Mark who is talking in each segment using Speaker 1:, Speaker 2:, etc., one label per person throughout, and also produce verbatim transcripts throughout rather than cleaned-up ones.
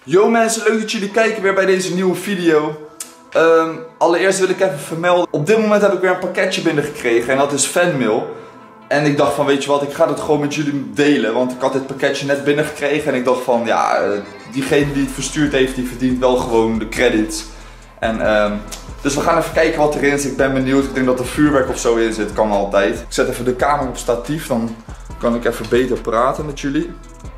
Speaker 1: Yo mensen, leuk dat jullie kijken weer bij deze nieuwe video. Um, allereerst wil ik even vermelden, op dit moment heb ik weer een pakketje binnengekregen en dat is fanmail. En ik dacht van, weet je wat, ik ga het gewoon met jullie delen, want ik had dit pakketje net binnengekregen en ik dacht van, ja, diegene die het verstuurd heeft, die verdient wel gewoon de credits. En, um, dus we gaan even kijken wat erin zit, ik ben benieuwd, ik denk dat er vuurwerk of zo in zit, kan altijd. Ik zet even de camera op statief, dan kan ik even beter praten met jullie.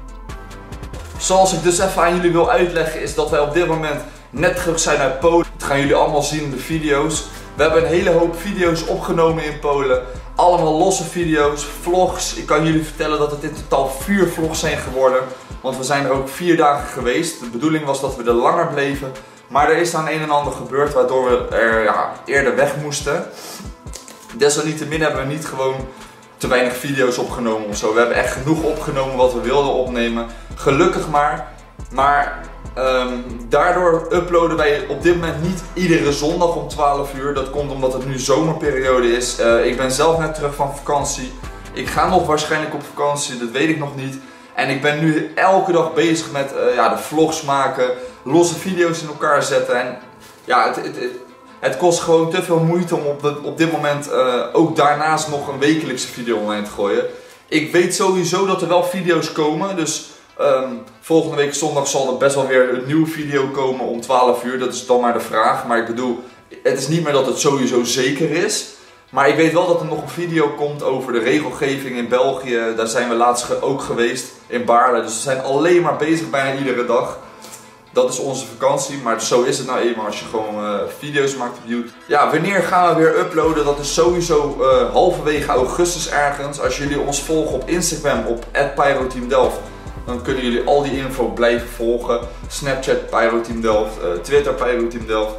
Speaker 1: Zoals ik dus even aan jullie wil uitleggen is dat wij op dit moment net terug zijn uit Polen. Dat gaan jullie allemaal zien in de video's. We hebben een hele hoop video's opgenomen in Polen. Allemaal losse video's, vlogs. Ik kan jullie vertellen dat het in totaal vier vlogs zijn geworden. Want we zijn er ook vier dagen geweest. De bedoeling was dat we er langer bleven. Maar er is dan een en ander gebeurd waardoor we er ja, eerder weg moesten. Desalniettemin hebben we niet gewoon te weinig video's opgenomen of zo. We hebben echt genoeg opgenomen wat we wilden opnemen. Gelukkig maar. Maar um, daardoor uploaden wij op dit moment niet iedere zondag om twaalf uur. Dat komt omdat het nu zomerperiode is. Uh, ik ben zelf net terug van vakantie. Ik ga nog waarschijnlijk op vakantie, dat weet ik nog niet. En ik ben nu elke dag bezig met uh, ja, de vlogs maken, losse video's in elkaar zetten. En ja, het, het, het, het kost gewoon te veel moeite om op, de, op dit moment uh, ook daarnaast nog een wekelijkse video online te gooien. Ik weet sowieso dat er wel video's komen, dus um, volgende week zondag zal er best wel weer een nieuwe video komen om twaalf uur. Dat is dan maar de vraag, maar ik bedoel, het is niet meer dat het sowieso zeker is. Maar ik weet wel dat er nog een video komt over de regelgeving in België. Daar zijn we laatst ook geweest, in Baarle. Dus we zijn alleen maar bezig bijna iedere dag. Dat is onze vakantie, maar zo is het nou eenmaal als je gewoon uh, video's maakt op YouTube. Ja, wanneer gaan we weer uploaden? Dat is sowieso uh, halverwege augustus ergens. Als jullie ons volgen op Instagram op at pyroteamdelft, dan kunnen jullie al die info blijven volgen. Snapchat pyroteamdelft, uh, Twitter pyroteamdelft.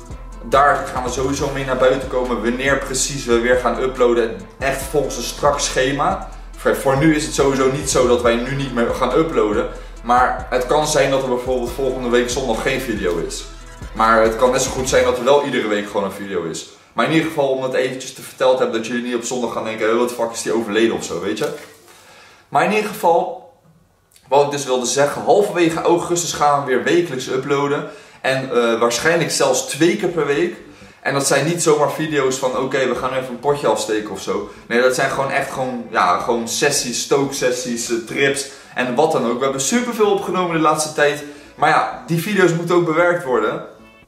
Speaker 1: Daar gaan we sowieso mee naar buiten komen wanneer precies we weer gaan uploaden. Echt volgens een strak schema. Voor nu is het sowieso niet zo dat wij nu niet meer gaan uploaden. Maar het kan zijn dat er bijvoorbeeld volgende week zondag geen video is. Maar het kan net zo goed zijn dat er wel iedere week gewoon een video is. Maar in ieder geval om het eventjes te verteld hebben dat jullie niet op zondag gaan denken, wat fuck is die overleden of zo, weet je. Maar in ieder geval, wat ik dus wilde zeggen, halverwege augustus gaan we weer wekelijks uploaden. En uh, waarschijnlijk zelfs twee keer per week. En dat zijn niet zomaar video's van oké, okay, we gaan even een potje afsteken of zo. Nee, dat zijn gewoon echt gewoon, ja, gewoon sessies, stooksessies, uh, trips en wat dan ook. We hebben superveel opgenomen de laatste tijd. Maar ja, die video's moeten ook bewerkt worden.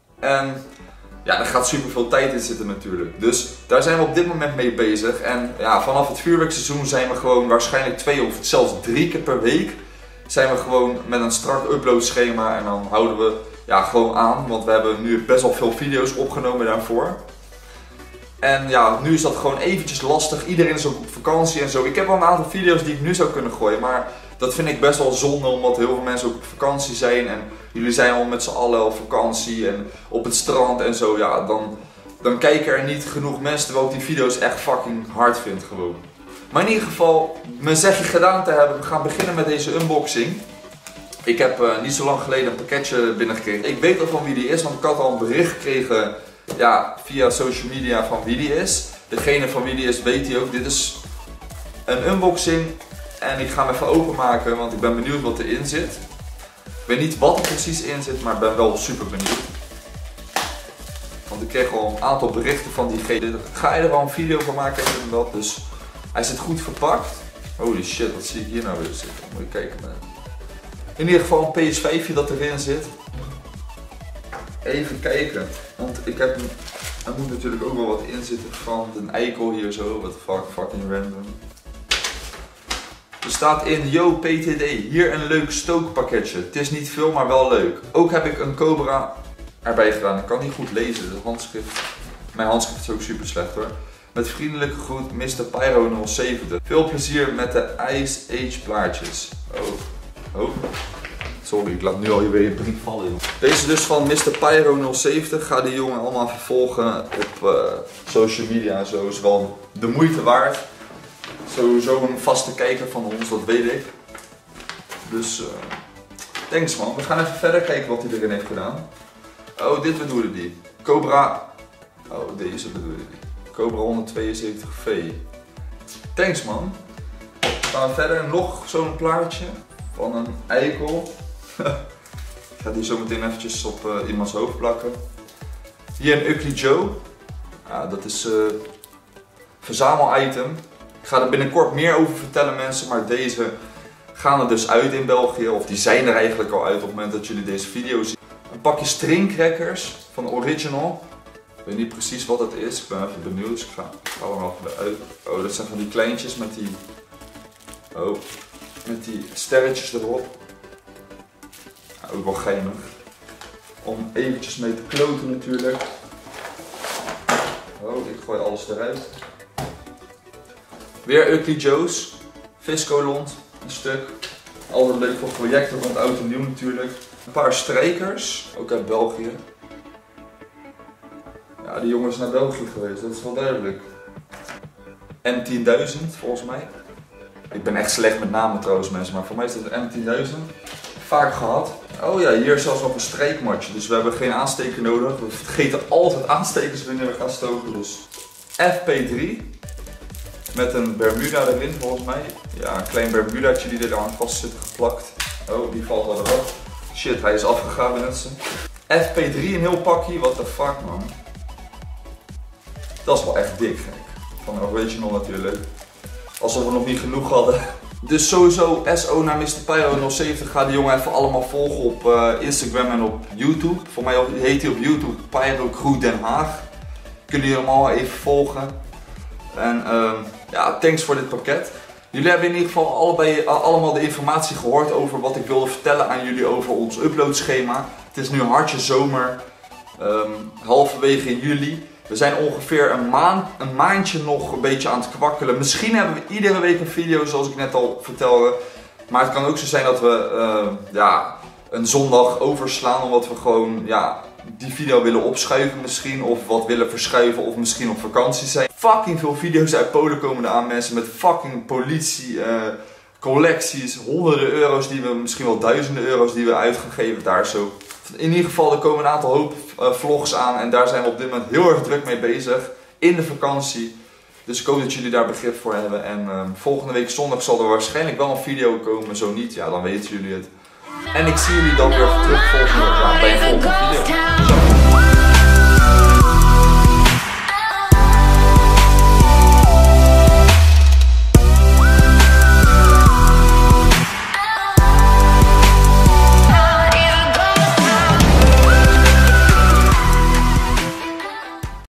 Speaker 1: En ja, daar gaat superveel tijd in zitten natuurlijk. Dus daar zijn we op dit moment mee bezig. En ja, vanaf het vuurwerkseizoen zijn we gewoon waarschijnlijk twee of zelfs drie keer per week. Zijn we gewoon met een strak uploadschema en dan houden we ja, gewoon aan. Want we hebben nu best wel veel video's opgenomen daarvoor. En ja, nu is dat gewoon eventjes lastig. Iedereen is ook op vakantie en zo. Ik heb wel een aantal video's die ik nu zou kunnen gooien. Maar dat vind ik best wel zonde omdat heel veel mensen ook op vakantie zijn. En jullie zijn al met z'n allen op vakantie en op het strand en zo. Ja, dan, dan kijken er niet genoeg mensen terwijl ik die video's echt fucking hard vind gewoon. Maar in ieder geval, mijn zegje gedaan te hebben. We gaan beginnen met deze unboxing. Ik heb uh, niet zo lang geleden een pakketje binnengekregen. Ik weet al van wie die is, want ik had al een bericht gekregen ja, via social media van wie die is. Degene van wie die is weet die ook. Dit is een unboxing en ik ga hem even openmaken, want ik ben benieuwd wat erin zit. Ik weet niet wat er precies in zit, maar ik ben wel super benieuwd. Want ik kreeg al een aantal berichten van diegene. Ik ga er wel een video van maken inderdaad, dus hij zit goed verpakt. Holy shit, wat zie ik hier nou weer zitten? Moet je kijken man. In ieder geval een P S vijf dat erin zit. Even kijken, want ik heb een, er moet natuurlijk ook wel wat in zitten van een eikel hier zo, what the fuck, fucking random. Er staat in, yo P T D, hier een leuk stookpakketje. Het is niet veel, maar wel leuk. Ook heb ik een Cobra erbij gedaan. Ik kan niet goed lezen, de handschrift. Mijn handschrift is ook super slecht hoor. Met vriendelijke groet, mister Pyro nul zeventig. Veel plezier met de Ice Age plaatjes. Oh. Oh. Sorry, ik laat nu al weer een brief vallen. Joh. Deze dus van mister Pyro nul zeventig. Ga die jongen allemaal vervolgen op uh, social media en zo. Is wel de moeite waard. Sowieso een vaste kijker van ons, dat weet ik. Dus, uh, thanks man. We gaan even verder kijken wat hij erin heeft gedaan. Oh, dit bedoelde die. Cobra. Oh, deze bedoelde die. Cobra honderdtweeënzeventig V. Thanks man. Gaan we verder. Nog zo'n plaatje van een eikel. ga die zo meteen eventjes op uh, iemands hoofd plakken. Hier een Ugly Joe. Ja, dat is uh, verzamel-item. Ik ga er binnenkort meer over vertellen mensen, maar deze gaan er dus uit in België. Of die zijn er eigenlijk al uit op het moment dat jullie deze video zien. Een pakje stringcrackers van Original. Ik weet niet precies wat het is, ik ben even benieuwd, dus ik ga, ga er wel even uit. Oh, dat zijn van die kleintjes met die, oh, met die sterretjes erop. Ja, ook wel geinig. Om eventjes mee te kloten natuurlijk. Oh, ik gooi alles eruit. Weer Ugly Joe's. Viscolont, een stuk. Altijd leuk voor projecten rond oud en nieuw natuurlijk. Een paar strijkers, ook uit België. Ja, die jongen is naar België geweest, dat is wel duidelijk. M tienduizend volgens mij. Ik ben echt slecht met namen trouwens mensen, maar voor mij is het M tienduizend. Vaak gehad. Oh ja, hier is zelfs nog een strijkmatje, dus we hebben geen aansteker nodig. We vergeten altijd aanstekers wanneer we gaan stoken, dus F P drie. Met een Bermuda erin volgens mij. Ja, een klein Bermudaatje die er aan vast zit geplakt. Oh, die valt al eraf. Shit, hij is afgegaan mensen. F P drie een heel pakje, what the fuck man. Dat is wel echt dik gek. Van Original natuurlijk. Alsof we nog niet genoeg hadden. Dus sowieso S O naar mister Pyro nul zeventig. Ga die jongen even allemaal volgen op uh, Instagram en op YouTube. Voor mij heet hij op YouTube Pyro Crew Den Haag. Kunnen jullie hem allemaal even volgen. En uh, ja, thanks voor dit pakket. Jullie hebben in ieder geval allebei, uh, allemaal de informatie gehoord over wat ik wilde vertellen aan jullie over ons uploadschema. Het is nu hartje zomer, um, halverwege juli. We zijn ongeveer een, maand, een maandje nog een beetje aan het kwakkelen. Misschien hebben we iedere week een video zoals ik net al vertelde. Maar het kan ook zo zijn dat we uh, ja, een zondag overslaan omdat we gewoon ja, die video willen opschuiven misschien. Of wat willen verschuiven of misschien op vakantie zijn. Fucking veel video's uit Polen komen er aan mensen met fucking politie, uh, collecties, honderden euro's die we, misschien wel duizenden euro's die we uitgegeven daar zo. In ieder geval, er komen een aantal hoop uh, vlogs aan en daar zijn we op dit moment heel erg druk mee bezig. In de vakantie. Dus ik hoop dat jullie daar begrip voor hebben. En uh, volgende week zondag zal er waarschijnlijk wel een video komen. Zo niet, ja dan weten jullie het. En ik zie jullie dan weer terug volgende, ja, bij een volgende video. Zo.